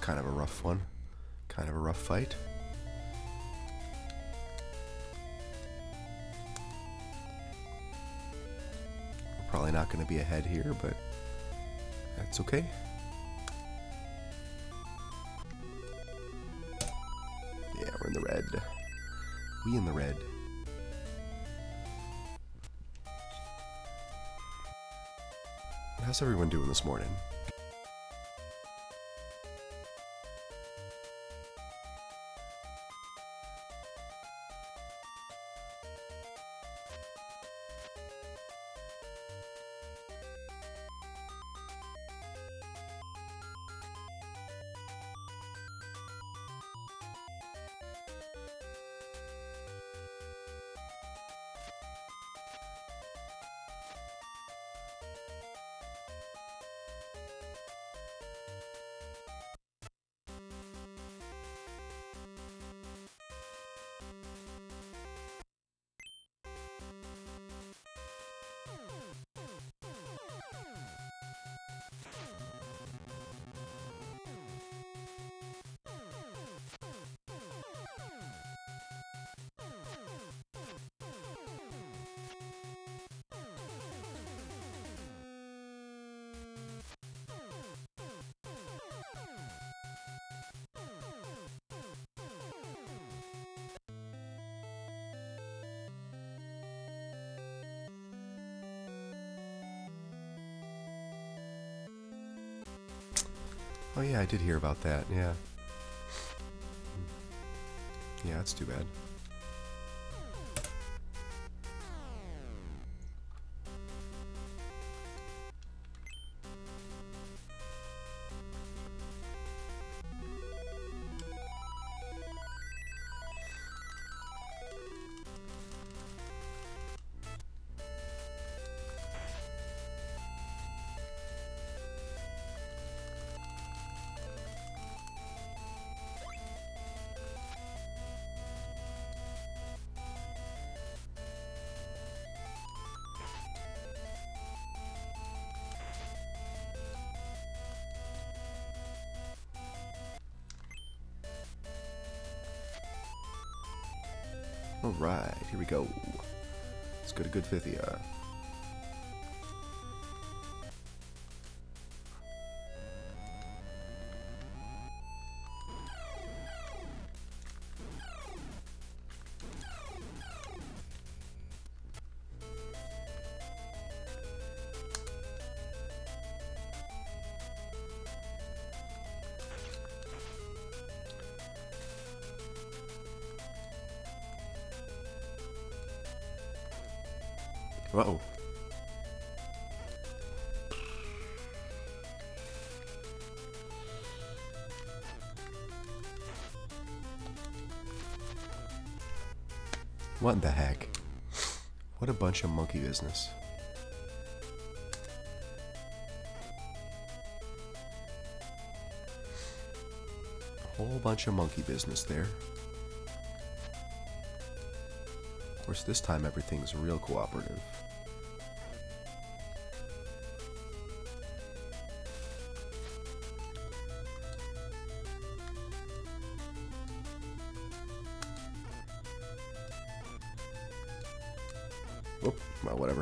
kind of a rough one. Kind of a rough fight. We're probably not going to be ahead here, but that's okay. Yeah, we're in the red. We in the red. How's everyone doing this morning? Oh yeah, I did hear about that, yeah. Yeah, that's too bad. Alright, here we go. Let's go to Good Fifthia. Uh-oh. What the heck? What a bunch of monkey business. A whole bunch of monkey business there. Of course, this time everything's real cooperative. Oh, well, whatever.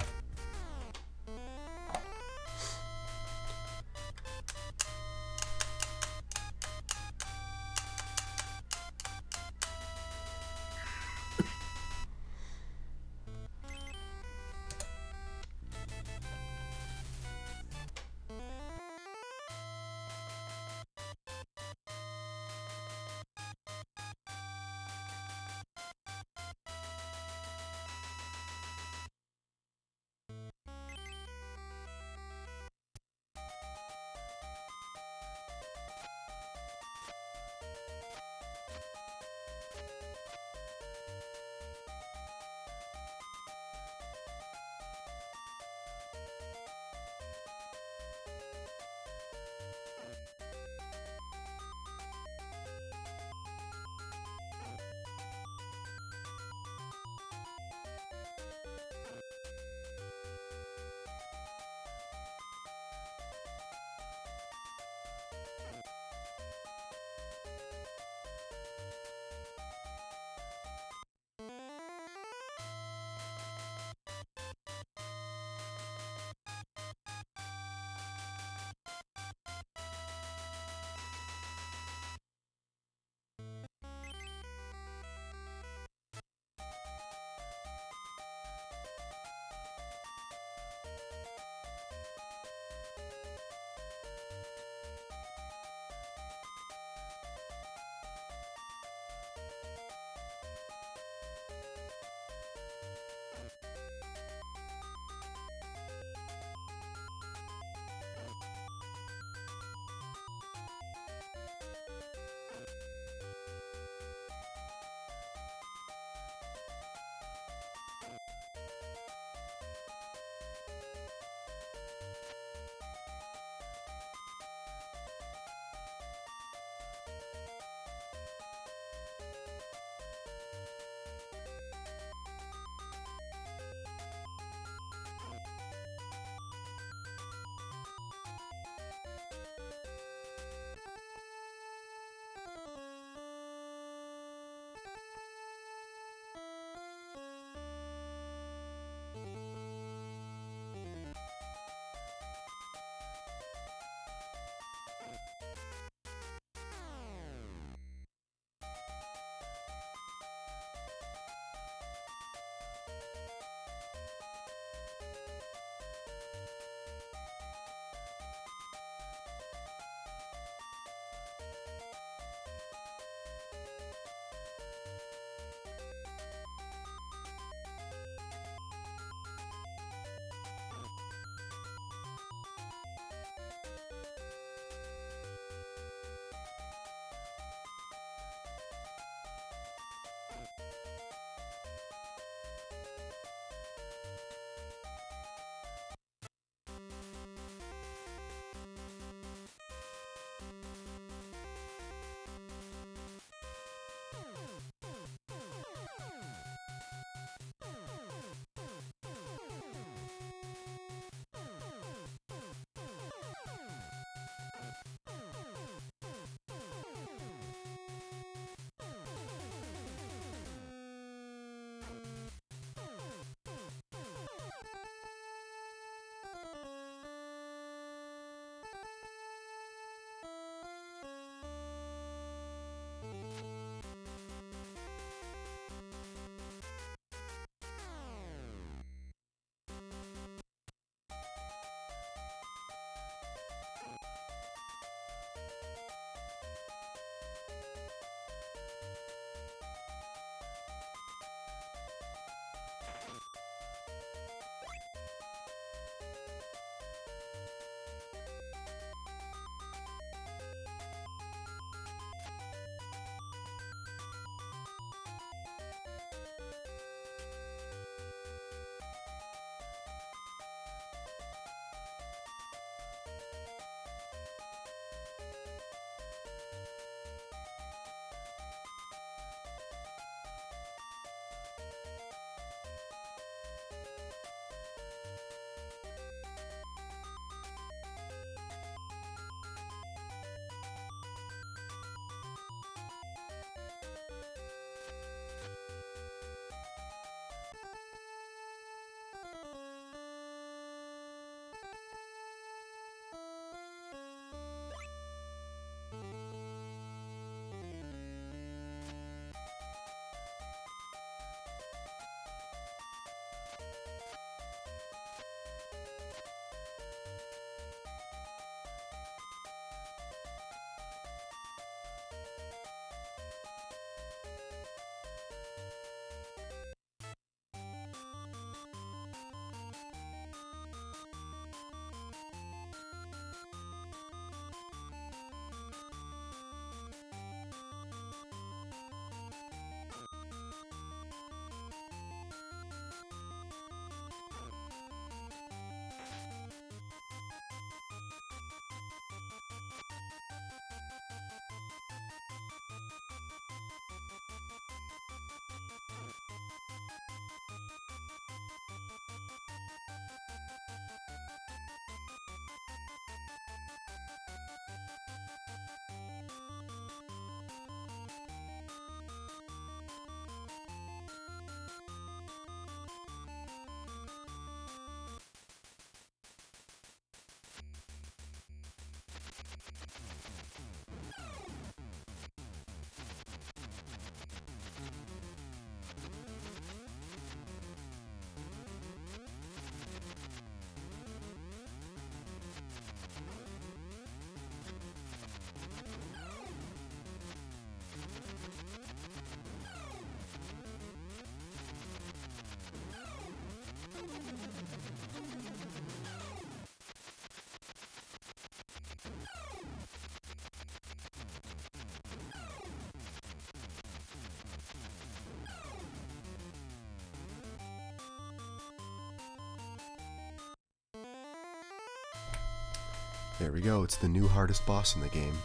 There we go, it's the new hardest boss in the game.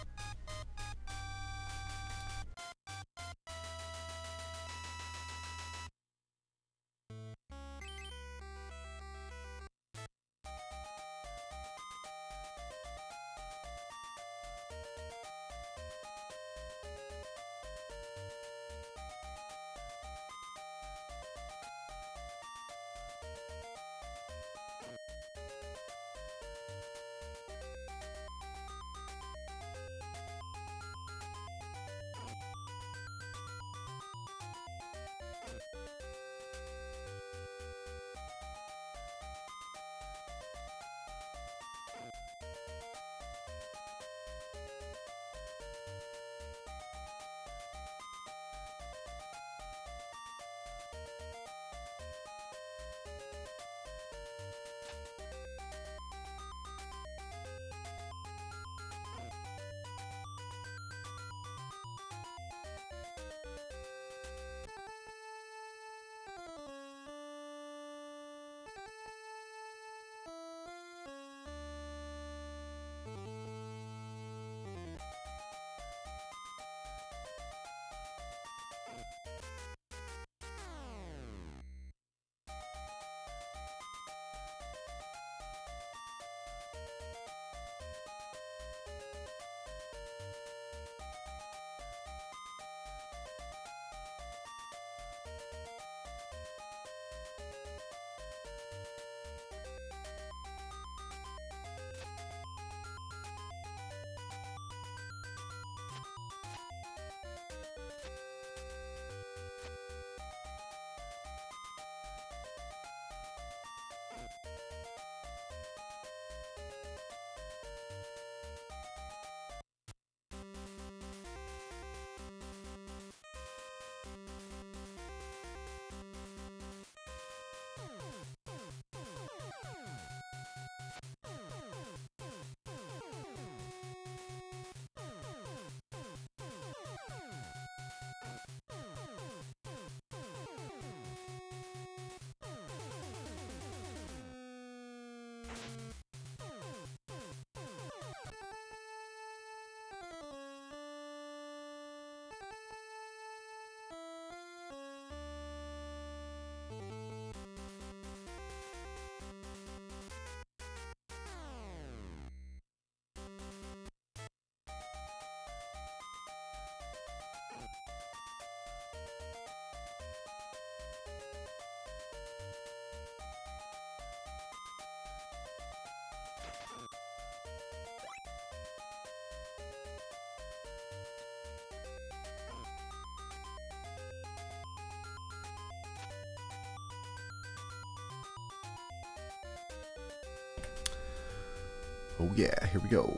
Oh yeah, here we go.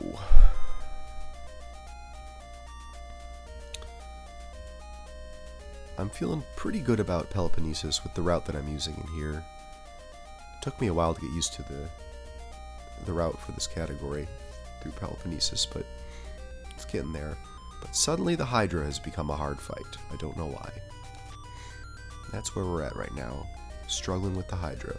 I'm feeling pretty good about Peloponnesus with the route that I'm using in here. It took me a while to get used to the route for this category through Peloponnesus, but it's getting there. But suddenly the Hydra has become a hard fight. I don't know why. That's where we're at right now, struggling with the Hydra.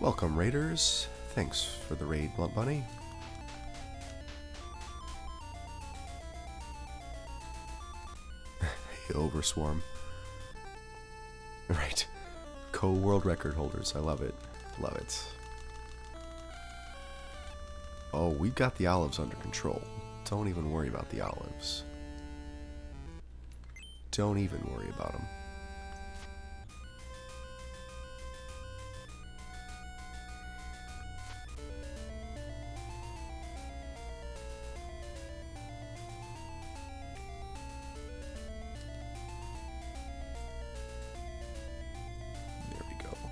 Welcome, raiders. Thanks for the raid, Blunt Bunny. Hey, Overswarm. Right. Co-world record holders. I love it. Love it. Oh, we've got the olives under control. Don't even worry about the olives. Don't even worry about them. There we go.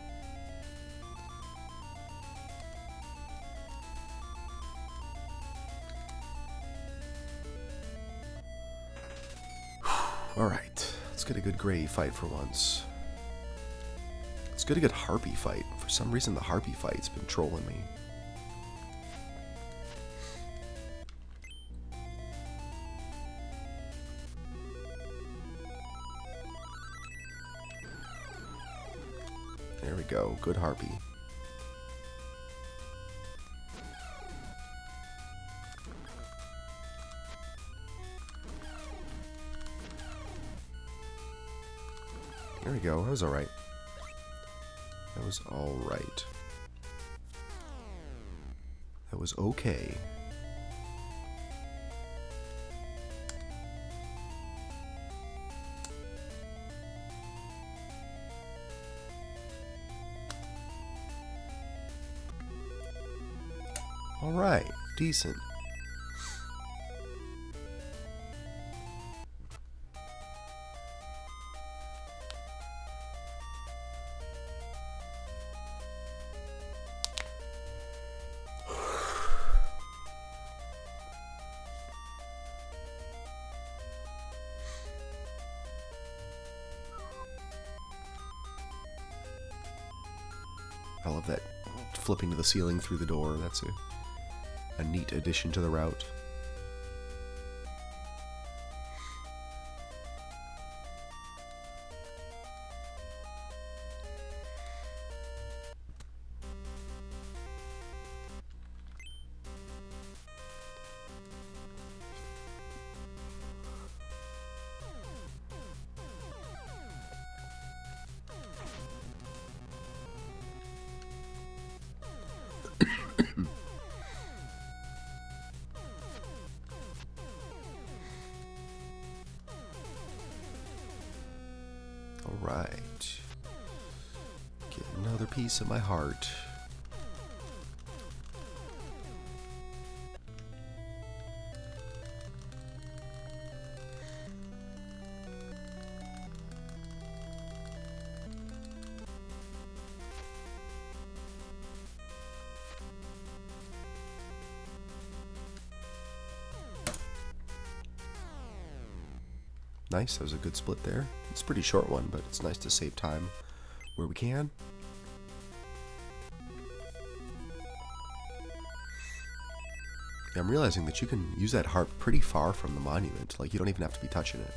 Alright, let's get a good gray fight for once. Let's get a good harpy fight. For some reason the harpy fight's been trolling me. There we go, good harpy. There we go, that was alright. That was alright. That was okay. Alright, decent. I love that flipping to the ceiling through the door. That's a neat addition to the route. Alright. Get another piece of my heart. Nice, that was a good split there. It's a pretty short one, but it's nice to save time where we can. Yeah, I'm realizing that you can use that harp pretty far from the monument. Like, you don't even have to be touching it.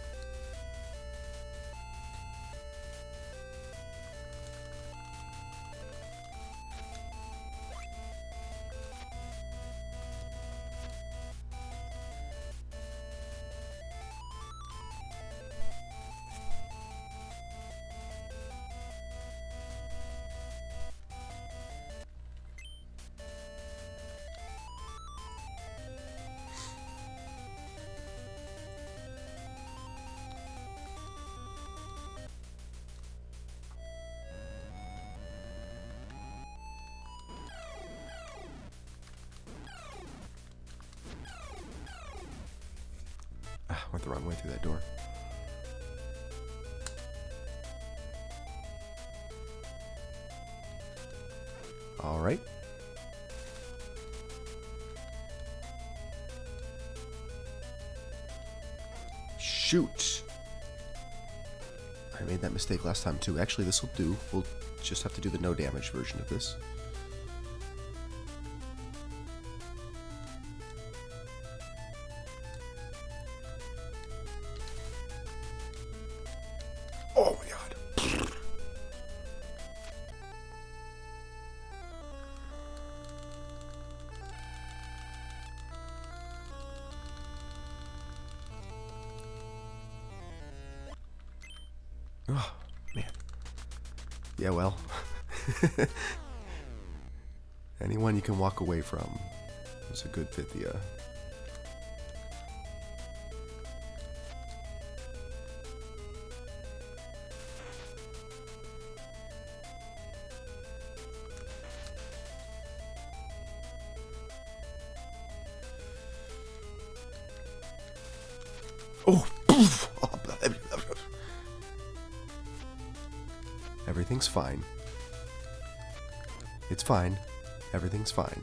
Went the wrong way through that door. All right. Shoot. I made that mistake last time too. Actually, this will do. We'll just have to do the no damage version of this. Oh my god. Oh, man. Yeah, well. Anyone you can walk away from is a good Pythia. Oh! Everything's fine. It's fine. Everything's fine.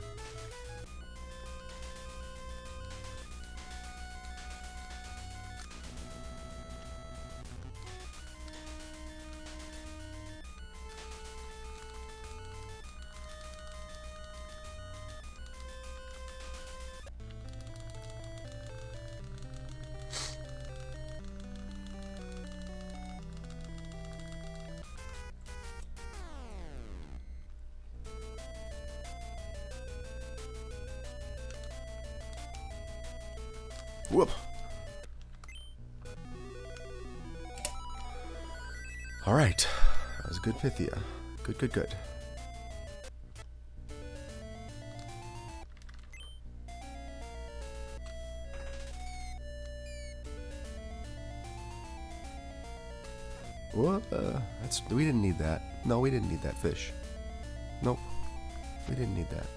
Whoop. Alright. That was a good Pythia. Good, good, good. What? We didn't need that. No, we didn't need that fish. Nope. We didn't need that.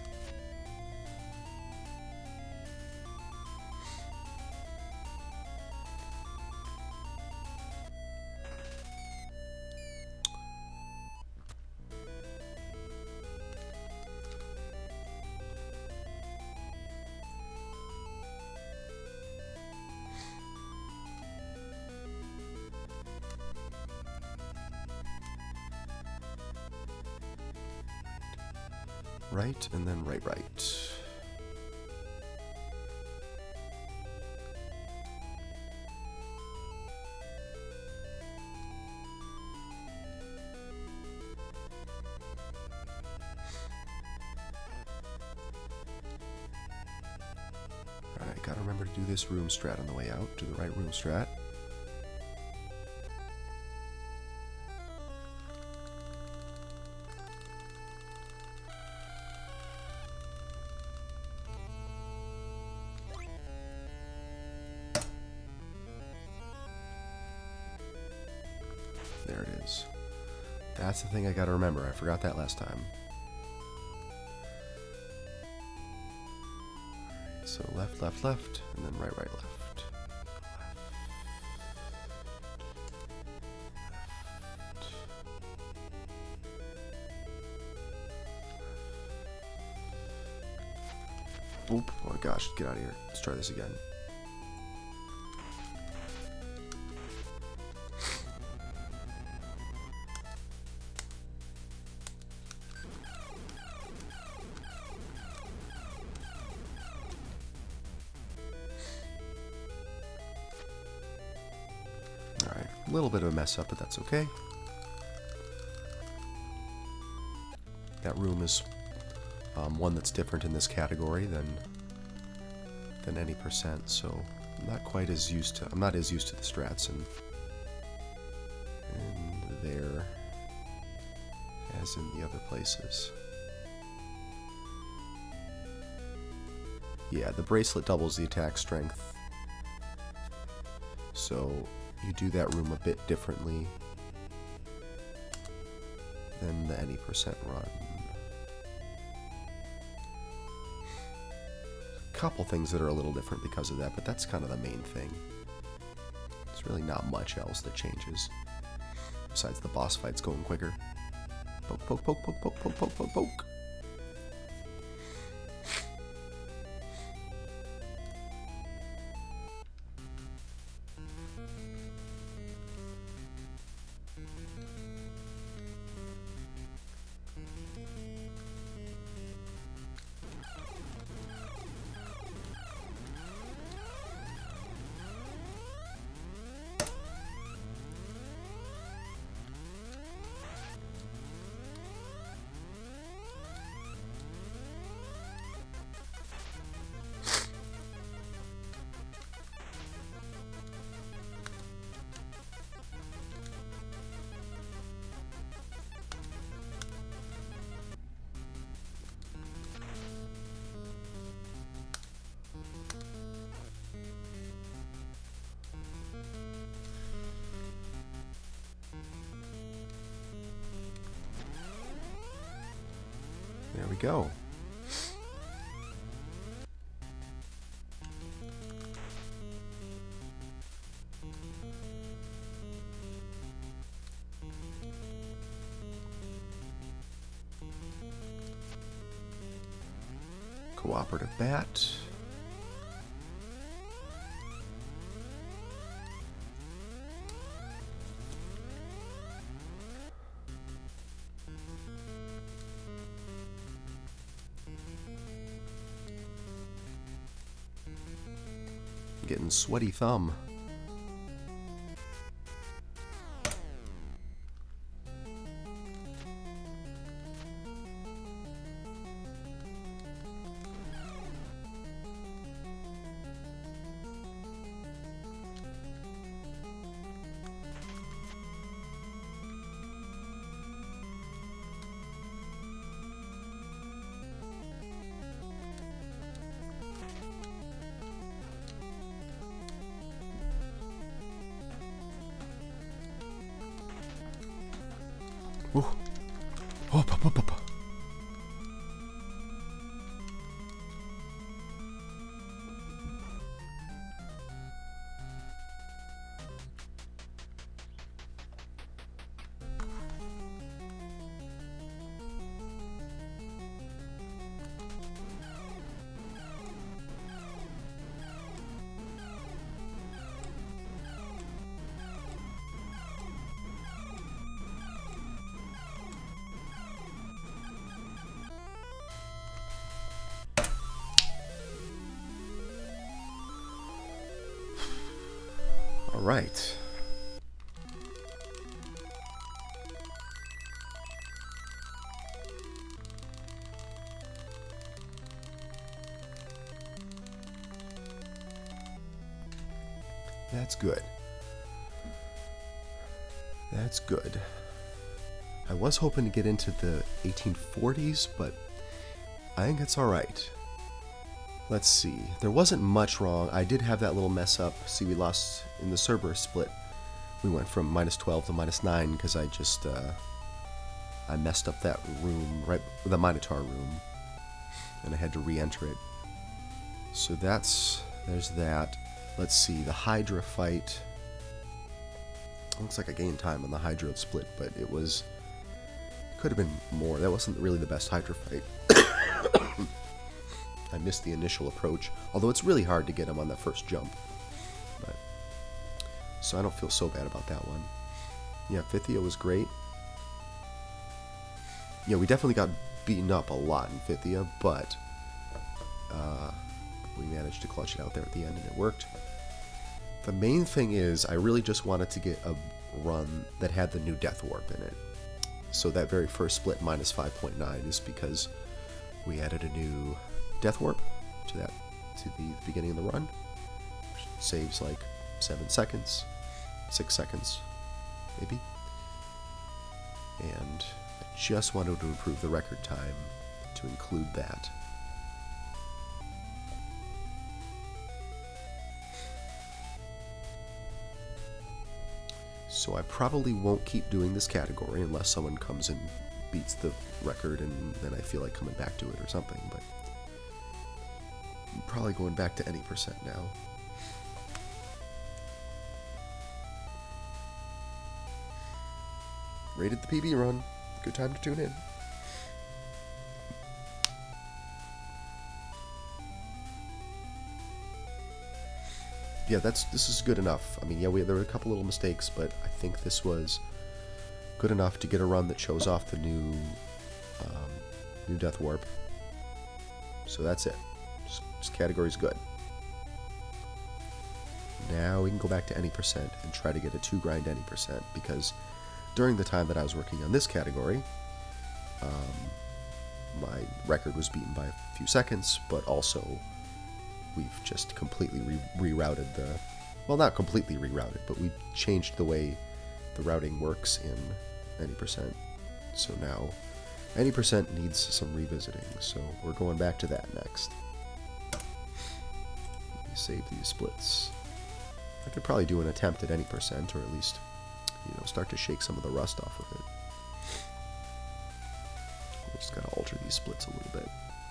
Right, and then right. Alright, gotta remember to do this room strat on the way out. Do the right room strat. There it is. That's the thing I gotta remember. I forgot that last time. Alright, so left, left, left, and then right, right, left. Oop, oh my gosh, get out of here. Let's try this again. Alright, a little bit of a mess up, but that's okay. That room is one that's different in this category than any percent, so I'm not quite as used to. I'm not as used to the strats and there as in the other places. Yeah, the bracelet doubles the attack strength, so you do that room a bit differently than the any percent run. Couple things that are a little different because of that, but that's kind of the main thing. There's really not much else that changes besides the boss fights going quicker. Poke, poke, poke, poke, poke, poke, poke, poke, poke. There we go. Cooperative bat. Getting sweaty thumb. Ooh. Oh, pop, pop, pop. All right. That's good. That's good. I was hoping to get into the 1840s, but I think it's all right. Let's see. There wasn't much wrong. I did have that little mess up. See, we lost in the Cerberus split. We went from -12 to -9 because I just I messed up that room, right, the Minotaur room, and I had to re-enter it. So there's that. Let's see, the Hydra fight. Looks like I gained time on the Hydra split, but it could have been more. That wasn't really the best Hydra fight. I missed the initial approach, although it's really hard to get him on that first jump. But so I don't feel so bad about that one. Yeah, Phthia was great. Yeah, we definitely got beaten up a lot in Phthia, but we managed to clutch it out there at the end, and it worked. The main thing is, I really just wanted to get a run that had the new Death Warp in it. So that very first split, -5.9, is because we added a new Death Warp to the beginning of the run. Saves like 7 seconds, 6 seconds, maybe. And I just wanted to improve the record time to include that. So I probably won't keep doing this category unless someone comes and beats the record, and then I feel like coming back to it or something, but I'm probably going back to any percent now. Rated the PB run. Good time to tune in. Yeah, this is good enough. I mean, yeah, there were a couple little mistakes, but I think this was good enough to get a run that shows off the new Death Warp. So that's it. This category's good. Now we can go back to any percent and try to get a 2 grind any percent, because during the time that I was working on this category, my record was beaten by a few seconds, but also we've just completely rerouted well, not completely rerouted, but we changed the way the routing works in any percent. So now any percent needs some revisiting, so we're going back to that next. Save these splits. I could probably do an attempt at any percent, or at least, start to shake some of the rust off of it. Just gotta alter these splits a little bit.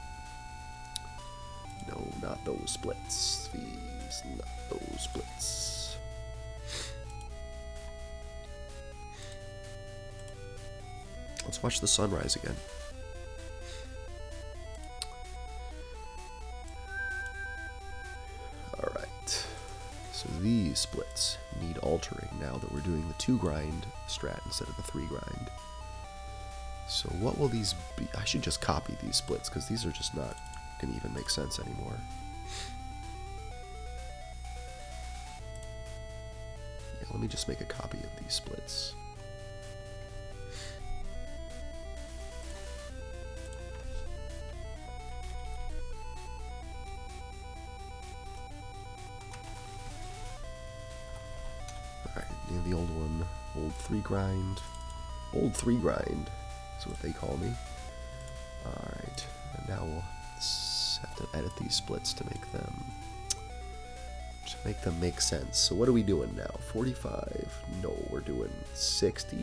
No, not those splits. These, not those splits. Let's watch the sunrise again. Alright. So these splits need altering now that we're doing the 2 grind strat instead of the 3 grind. So what will these be? I should just copy these splits because these are just not going to even make sense anymore. Yeah, let me just make a copy of these splits. Alright, name the old one. Old 3 grind. Old 3 grind is what they call me. Alright, and now we'll have to edit these splits to make them make sense. So what are we doing now? 45? No, we're doing 60.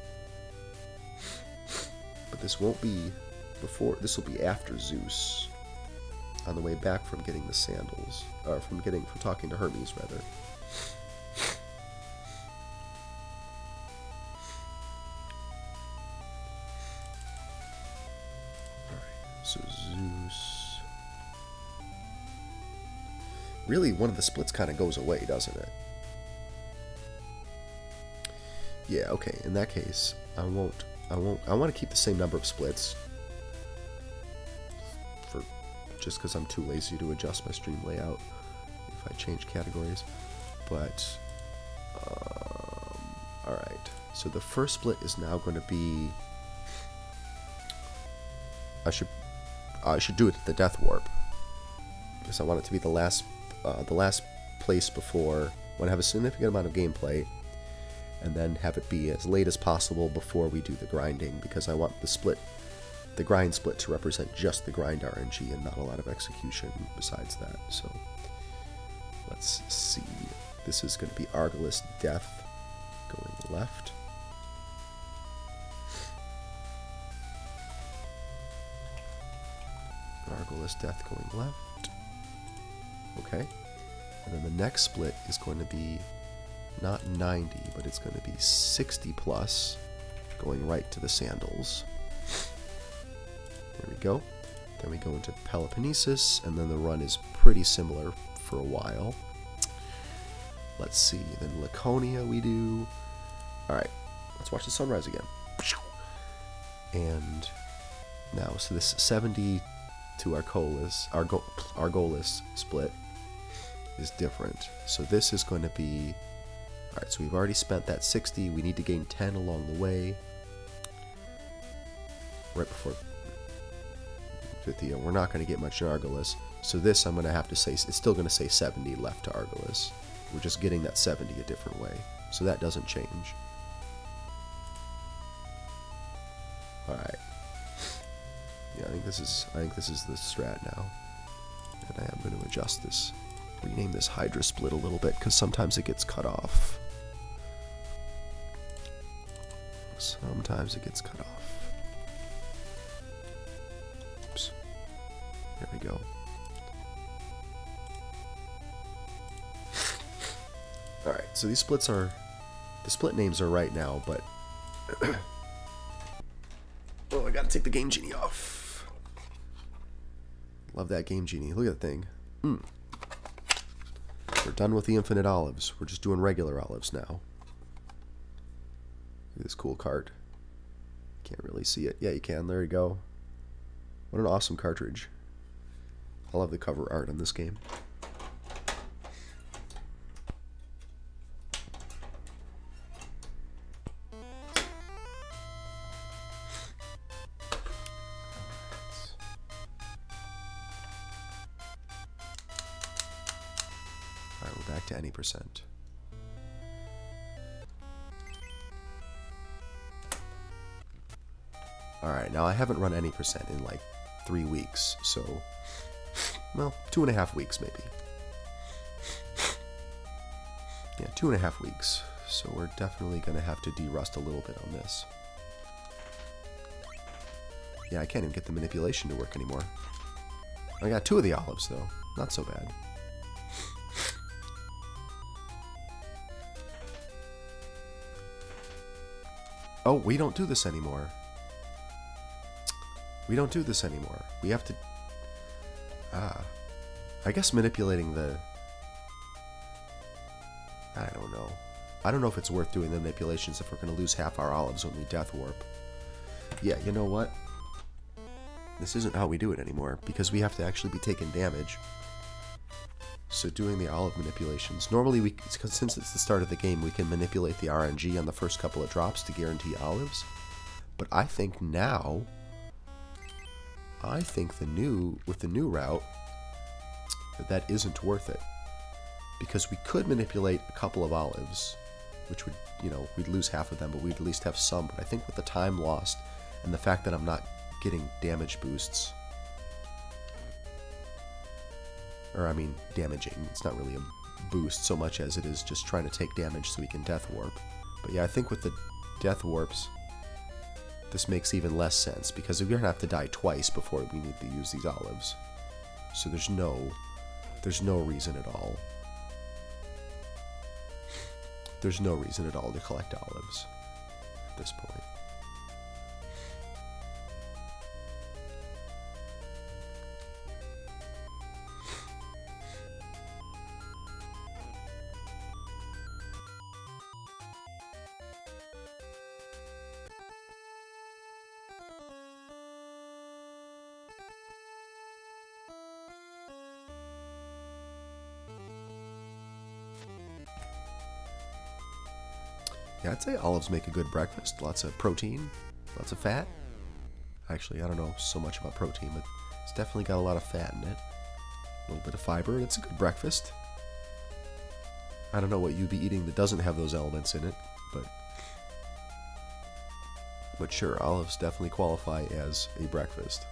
But this won't be before, this will be after Zeus. On the way back from getting the sandals. Or from talking to Hermes rather. So Zeus. Really, one of the splits kind of goes away, doesn't it? Yeah, okay. In that case, I want to keep the same number of splits. Just because I'm too lazy to adjust my stream layout if I change categories. But, alright. So the first split is now going to be... I should do it at the Death Warp because I want it to be the last place before when I have a significant amount of gameplay, and then have it be as late as possible before we do the grinding because I want the grind split to represent just the grind RNG and not a lot of execution besides that. So let's see. This is going to be Argolis Death going left. Argolis Death going left. Okay. And then the next split is going to be not 90, but it's going to be 60 plus, going right to the sandals. There we go. Then we go into Peloponnesus, and then the run is pretty similar for a while. Let's see. Then Laconia we do. Alright. Let's watch the sunrise again. And now, so this 70 to Argolis split is different. So this is going to be... Alright, so we've already spent that 60. We need to gain 10 along the way. Right before 50. We're not going to get much in Argolis. So this, I'm going to have to say, it's still going to say 70 left to Argolis. We're just getting that 70 a different way. So that doesn't change. Alright. Yeah, I think this is the strat now. And I am going to adjust this. Rename this Hydra split a little bit, because sometimes it gets cut off. Sometimes it gets cut off. Oops. There we go. Alright, so these splits are... The split names are right now, but... Oh, I gotta take the Game Genie off. Love that Game Genie. Look at that thing. We're done with the infinite olives. We're just doing regular olives now. Look at this cool cart. Can't really see it. Yeah, you can. There you go. What an awesome cartridge. I love the cover art on this game. Alright, we're back to any percent. Alright, now I haven't run any percent in like 3 weeks, so, well, 2.5 weeks maybe. Yeah, 2.5 weeks, so we're definitely going to have to de-rust a little bit on this. Yeah, I can't even get the manipulation to work anymore. I got 2 of the olives, though. Not so bad. Oh, we don't do this anymore. We don't do this anymore. We have to... I guess manipulating the... I don't know. I don't know if it's worth doing the manipulations if we're going to lose half our olives when we death warp. Yeah, you know what? This isn't how we do it anymore, because we have to actually be taking damage. So doing the olive manipulations... Normally, since it's the start of the game, we can manipulate the RNG on the first couple of drops to guarantee olives. But I think now... with the new route, that isn't worth it. Because we could manipulate a couple of olives, which would, you know, we'd lose half of them, but we'd at least have some. But I think with the time lost, and the fact that I'm not getting damage boosts, or I mean damaging, it's not really a boost so much as it is just trying to take damage so we can death warp. But yeah, I think with the death warps, this makes even less sense, because we're going to have to die twice before we need to use these olives. So there's no reason at all. There's no reason at all to collect olives at this point. Yeah, I'd say olives make a good breakfast. Lots of protein, lots of fat. Actually, I don't know so much about protein, but it's definitely got a lot of fat in it. A little bit of fiber, and it's a good breakfast. I don't know what you'd be eating that doesn't have those elements in it, but sure, olives definitely qualify as a breakfast.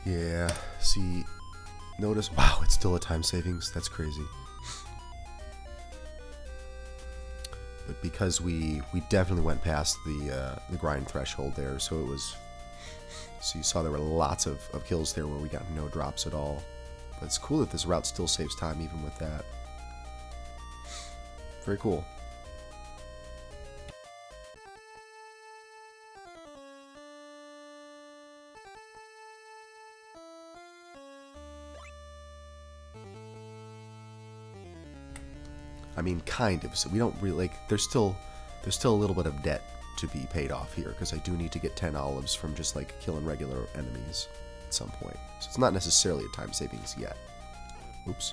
Yeah, see, notice, wow, it's still a time savings. That's crazy. But because we definitely went past the grind threshold there, so it was, so you saw there were lots of kills there where we got no drops at all. But it's cool that this route still saves time even with that. Very cool. I mean, kind of. So we don't really, like, there's still a little bit of debt to be paid off here, because I do need to get 10 olives from just, like, killing regular enemies at some point. So it's not necessarily a time savings yet. Oops.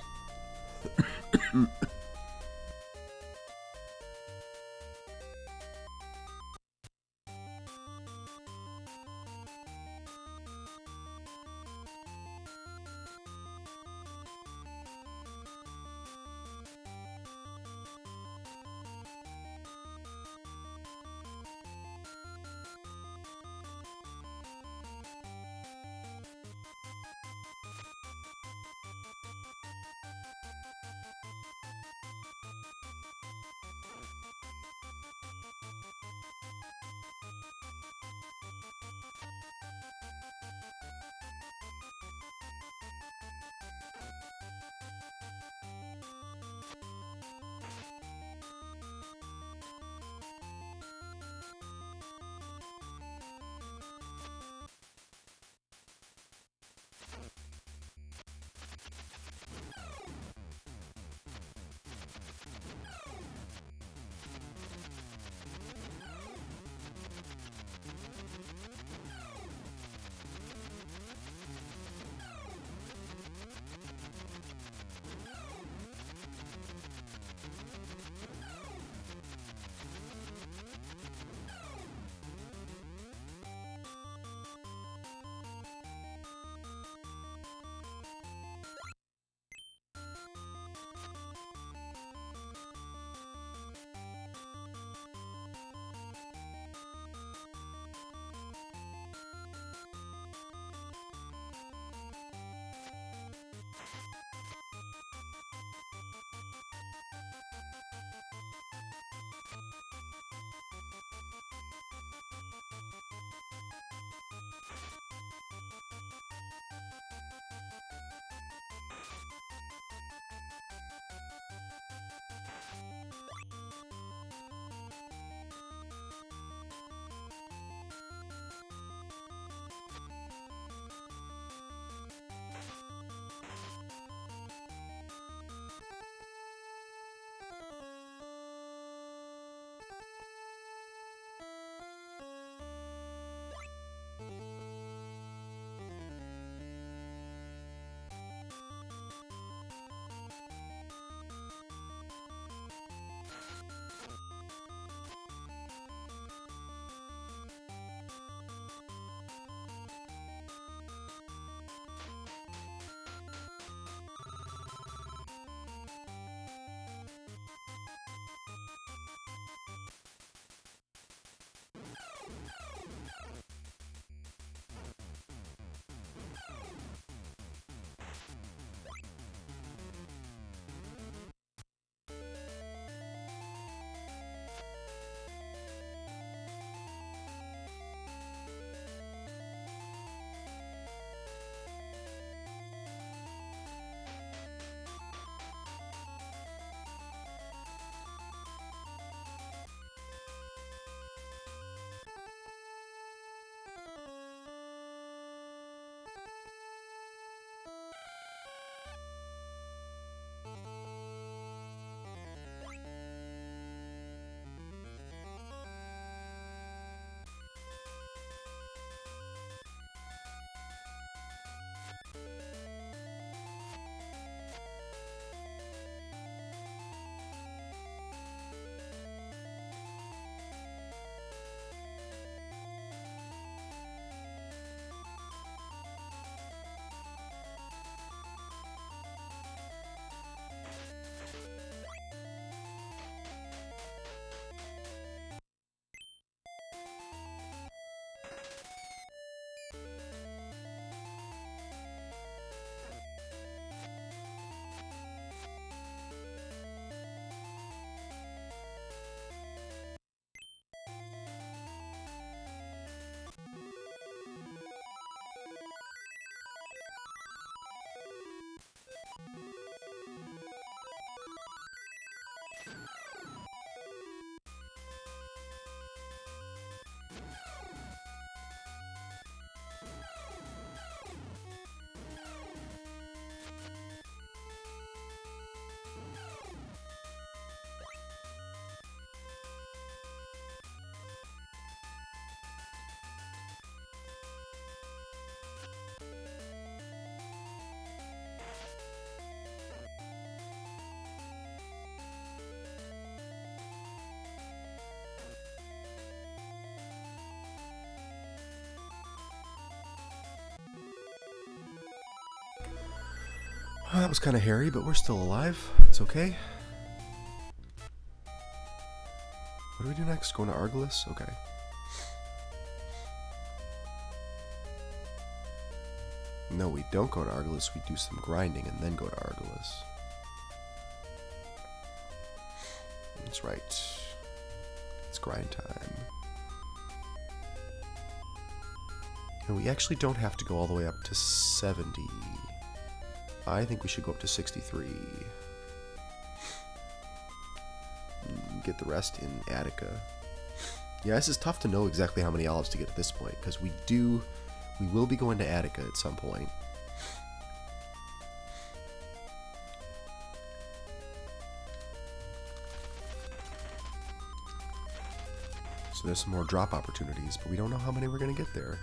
That was kind of hairy, but we're still alive. It's okay. What do we do next? Going to Argolis? Okay. No, we don't go to Argolis. We do some grinding and then go to Argolis. That's right. It's grind time. And we actually don't have to go all the way up to 70. I think we should go up to 63. Get the rest in Attica. Yeah, this is tough to know exactly how many olives to get at this point, because we will be going to Attica at some point. So there's some more drop opportunities, but we don't know how many we're going to get there.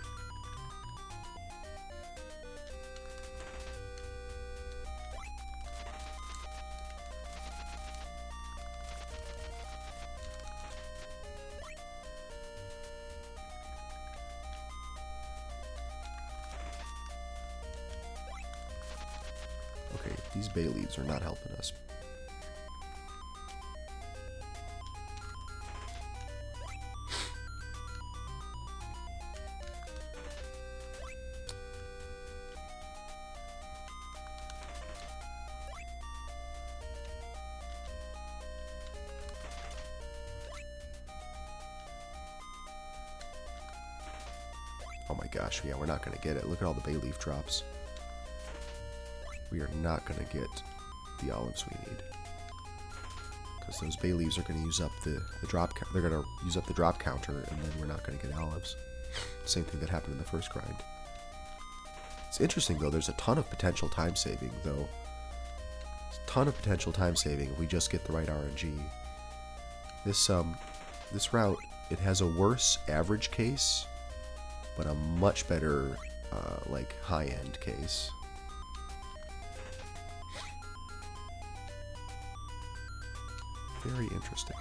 Okay, these bay leaves are not helping us. Oh my gosh, yeah, we're not going to get it. Look at all the bay leaf drops. We are not going to get the olives we need. Because those bay leaves are going to use up the drop count. They're going to use up the drop counter, and then we're not going to get olives. Same thing that happened in the first grind. It's interesting, though. There's a ton of potential time saving, though. A ton of potential time saving if we just get the right RNG. This route, it has a worse average case, but a much better, like, high-end case. Very interesting.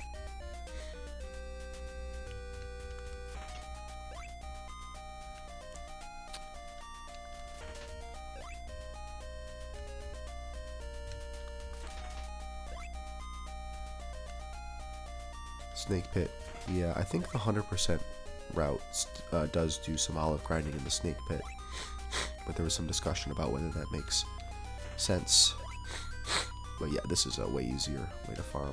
Snake Pit. Yeah, I think the 100% route does do some olive grinding in the Snake Pit. But there was some discussion about whether that makes sense. But yeah, this is a way easier way to farm.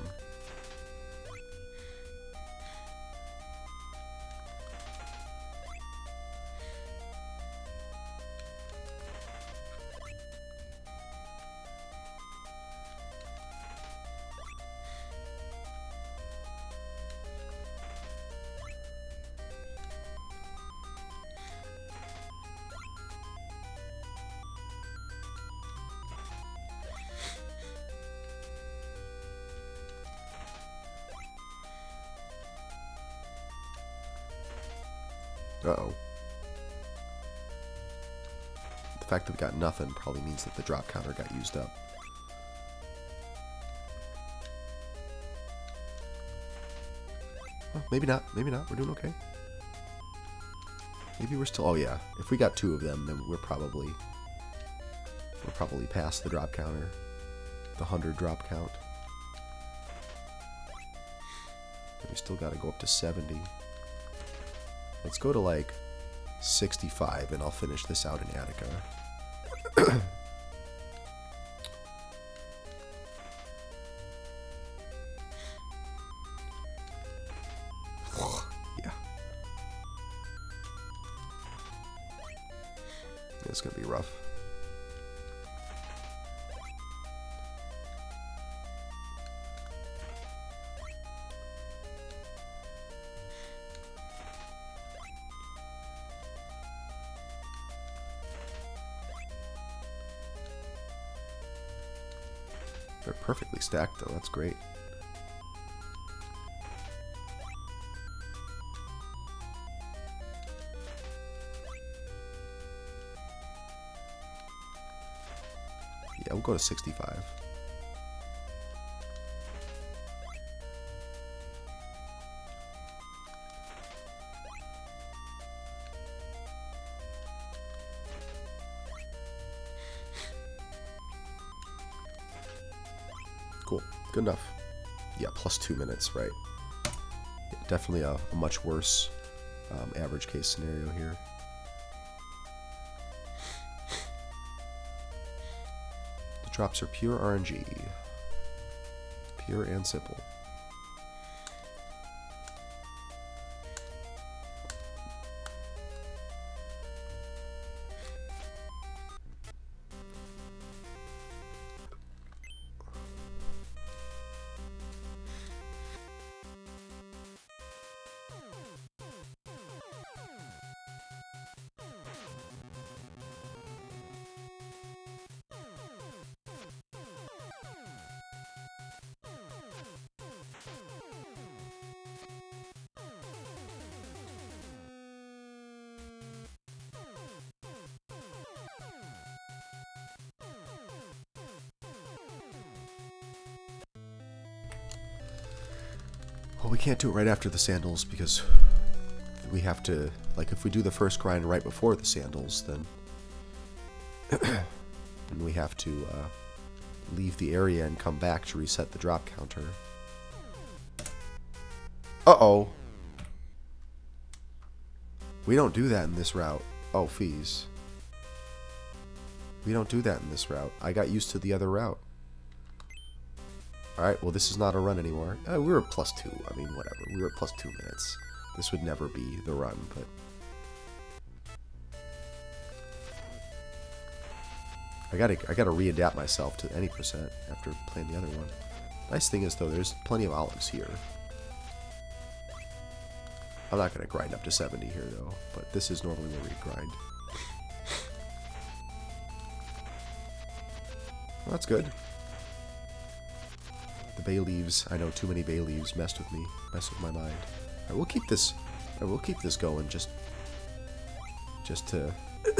Uh-oh. The fact that we got nothing probably means that the drop counter got used up. Well, maybe not. Maybe not. We're doing okay. Maybe we're still... Oh, yeah. If we got 2 of them, then we're probably past the drop counter. The 100 drop count. And we still got to go up to 70. Let's go to, like, 65, and I'll finish this out in Attica. Yeah. It's gonna be rough. They're perfectly stacked, though. That's great. Yeah, we'll go to 65. Cool. Good enough. Yeah, plus 2 minutes, right. Yeah, definitely a much worse average case scenario here. The drops are pure RNG. Pure and simple. Well, we can't do it right after the sandals because we have to, like, if we do the first grind right before the sandals, then we have to leave the area and come back to reset the drop counter. Uh-oh. We don't do that in this route. Oh, fees. We don't do that in this route. I got used to the other route. Alright, well, this is not a run anymore. We were at +2. I mean, whatever. We were at +2 minutes. This would never be the run, but... I gotta readapt myself to any percent after playing the other one. Nice thing is, though, there's plenty of olives here. I'm not gonna grind up to 70 here, though, but this is normally where we grind. Well, that's good. The bay leaves, I know too many bay leaves messed with me, messed with my mind. Alright, we'll keep this going just to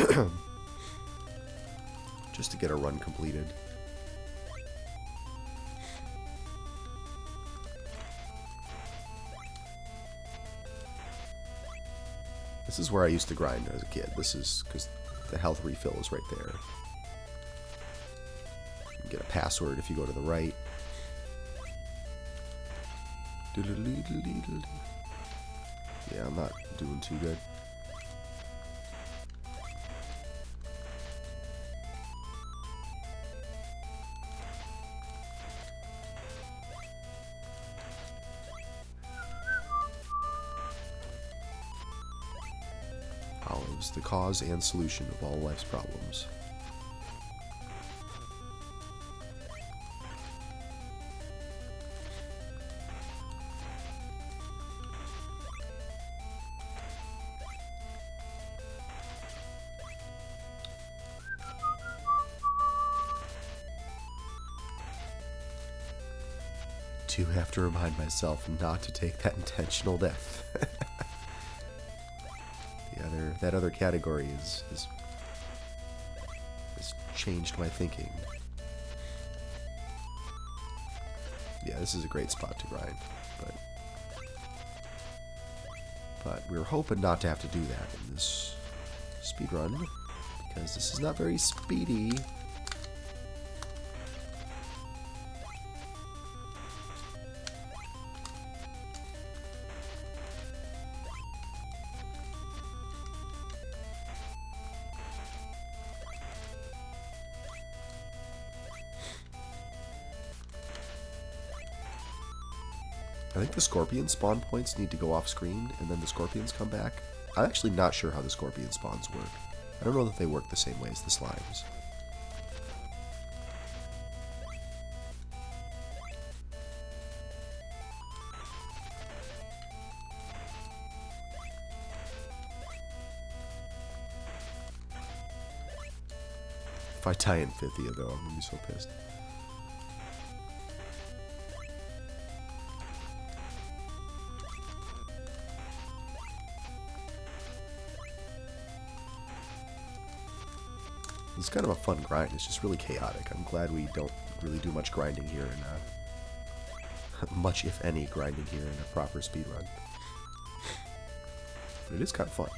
just to get a run completed. This is where I used to grind as a kid. This is because the health refill is right there. You can get a password if you go to the right. Yeah, I'm not doing too good. Olives, the cause and solution of all life's problems. I do have to remind myself not to take that intentional death. That other category has changed my thinking. Yeah, this is a great spot to grind, but we were hoping not to have to do that in this speedrun because this is not very speedy. I think the scorpion spawn points need to go off screen and then the scorpions come back. I'm actually not sure how the scorpion spawns work. I don't know that they work the same way as the slimes. If I die in 50th though, I'm gonna be so pissed. It's kind of a fun grind. It's just really chaotic. I'm glad we don't really do much grinding here in much, if any, grinding here in a proper speedrun. But it is kind of fun.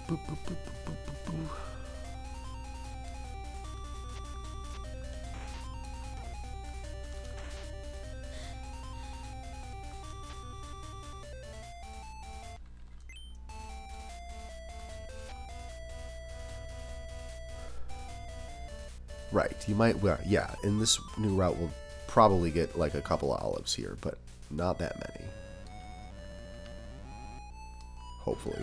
boop, boop, boop, boop, boop, boop. Right, you might, well, yeah, in this new route we'll probably get like a couple of olives here, but not that many. Hopefully.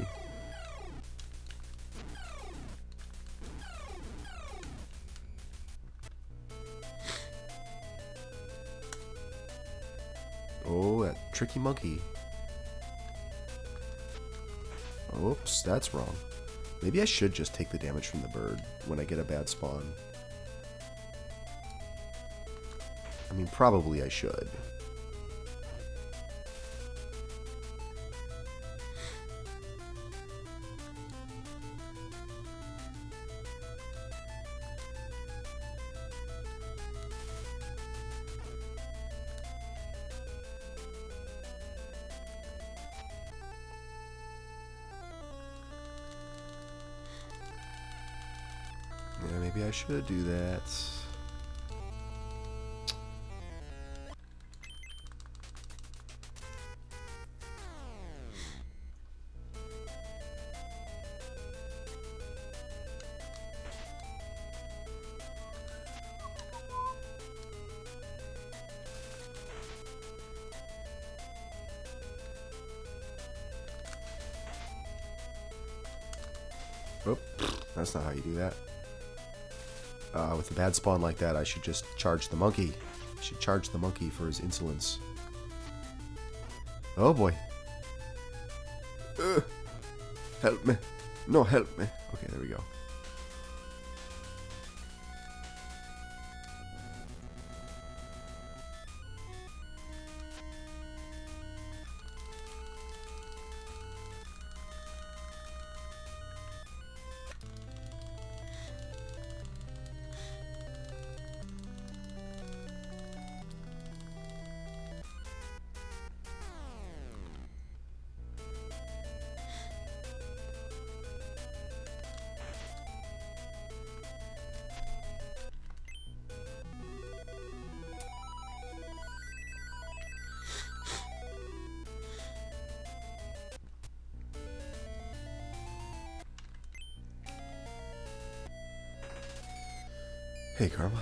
Oh, that tricky monkey. Oops, that's wrong. Maybe I should just take the damage from the bird when I get a bad spawn. I mean, probably I should. Yeah, maybe I should do that. Oh, that's not how you do that. With a bad spawn like that, I should just charge the monkey. I should charge the monkey for his insolence. Oh boy. Help me. No, help me. Okay, there we go. Hey, Karma.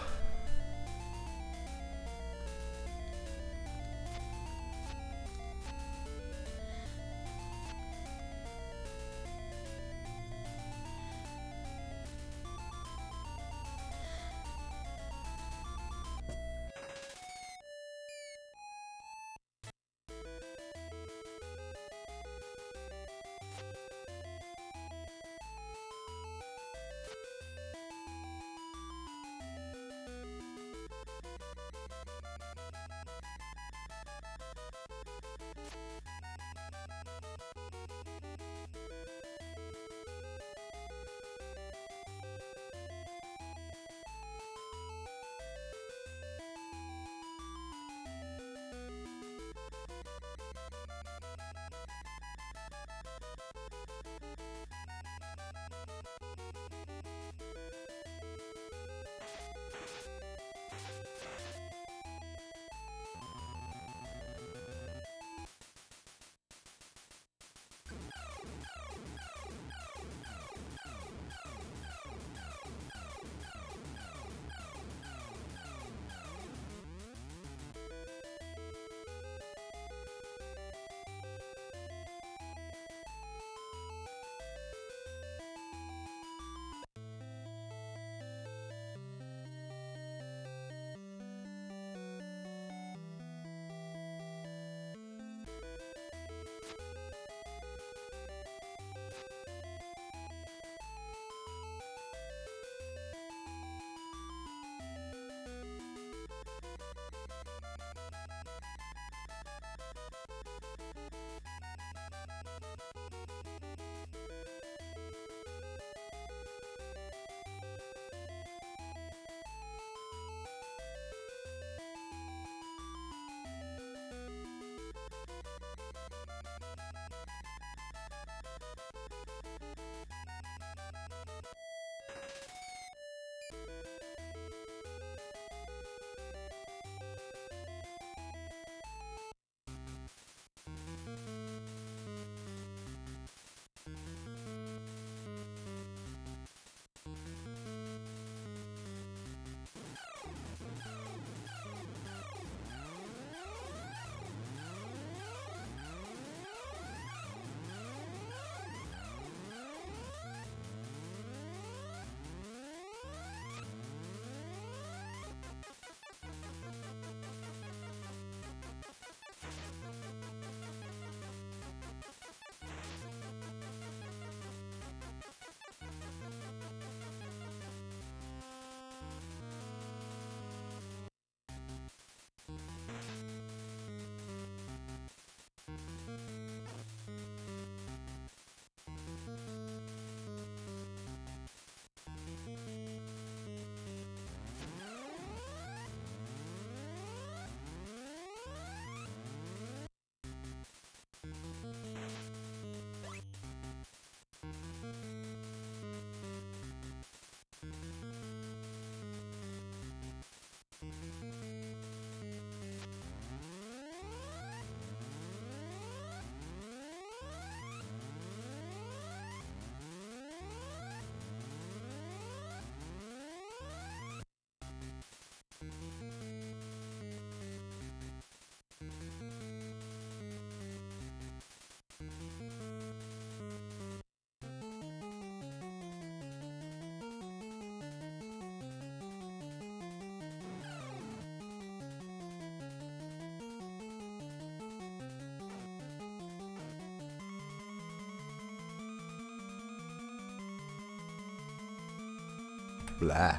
Blah.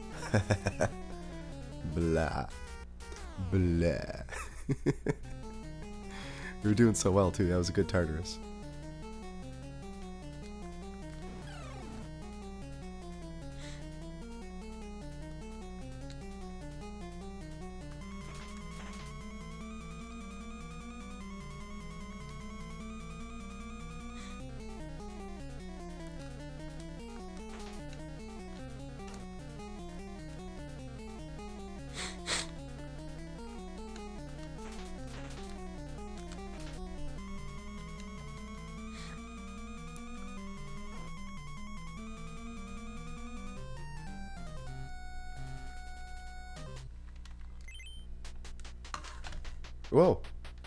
Blah. Blah. We were doing so well too. That was a good Tartarus. Whoa.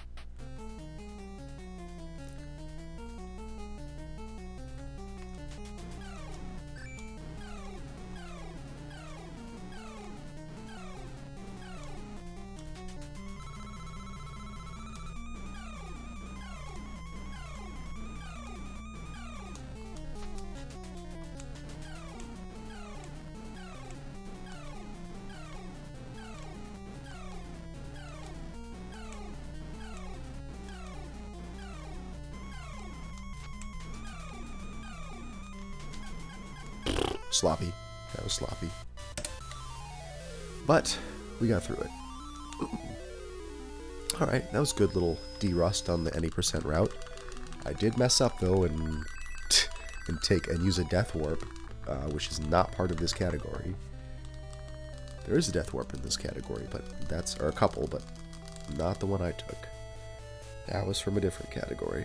Sloppy. That was sloppy. But we got through it. Alright, that was good little de-rust on the any percent route. I did mess up though and use a death warp, which is not part of this category. There is a death warp in this category, but that's, or a couple, but not the one I took. That was from a different category.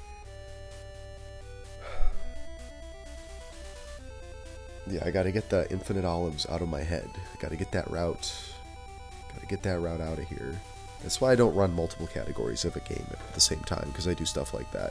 Yeah, I gotta get the infinite olives out of my head. I gotta get that route. Gotta get that route out of here. That's why I don't run multiple categories of a game at the same time, because I do stuff like that.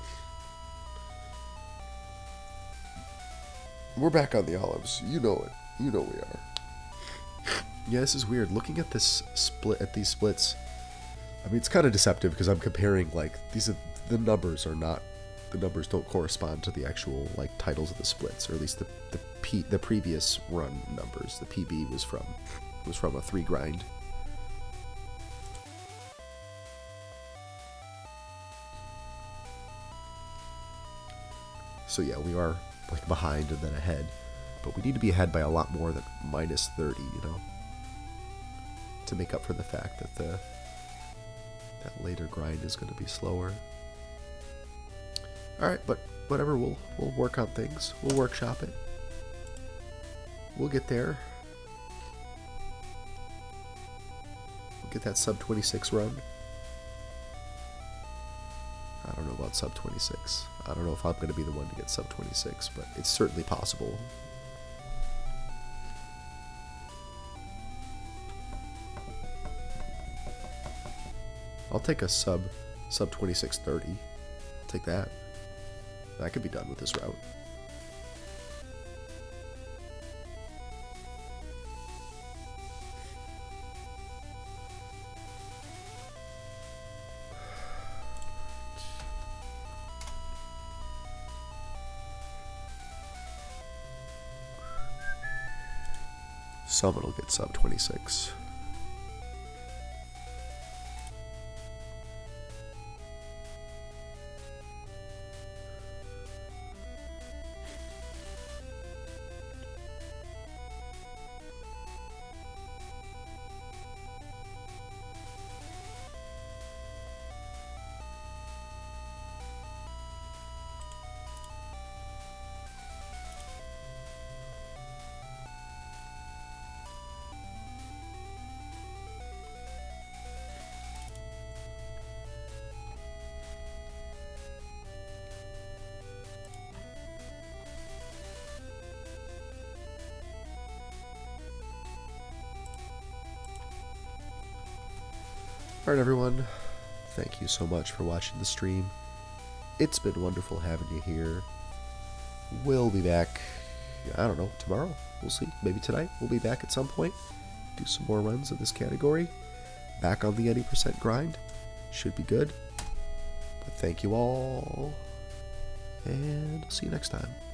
We're back on the olives. You know it. You know we are. Yeah, this is weird. Looking at this split, at these splits, I mean, it's kind of deceptive because I'm comparing, like, these are, the numbers are not, the numbers don't correspond to the actual, like, titles of the splits, or at least the previous run numbers. The PB was from a 3 grind. So yeah, we are, like, behind and then ahead, but we need to be ahead by a lot more than minus 30, you know, to make up for the fact that that later grind is going to be slower. Alright, but whatever, we'll work on things. We'll workshop it. We'll get there. We'll get that sub 26 run. I don't know about sub 26. I don't know if I'm going to be the one to get sub 26, but it's certainly possible. I'll take a sub 26:30. I'll take that. I could be done with this route. Someone will get sub 26. Alright everyone, thank you so much for watching the stream. It's been wonderful having you here. We'll be back, I don't know, tomorrow? We'll see. Maybe tonight. We'll be back at some point. Do some more runs of this category. Back on the 80% grind. Should be good. But thank you all. And I'll see you next time.